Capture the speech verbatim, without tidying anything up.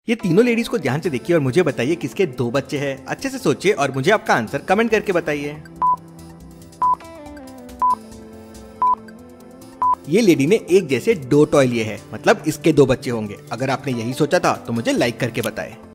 ये तीनों लेडीज को ध्यान से देखिए और मुझे बताइए किसके दो बच्चे हैं। अच्छे से सोचिए और मुझे आपका आंसर कमेंट करके बताइए। ये लेडी ने एक जैसे दो टॉय लिए हैं, मतलब इसके दो बच्चे होंगे। अगर आपने यही सोचा था तो मुझे लाइक करके बताएं।